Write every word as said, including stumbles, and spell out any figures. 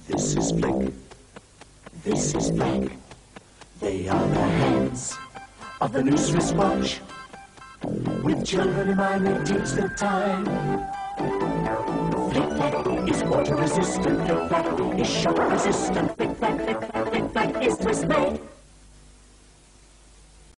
This is Flick. This is Flick. They are the hands of the new Swiss watch. With children in mind, they teach the time. Flick-Flack is water resistant. Flick-Flack is shock resistant. Flick-Flack, Flick-Flack, Flick-Flack is Swiss made.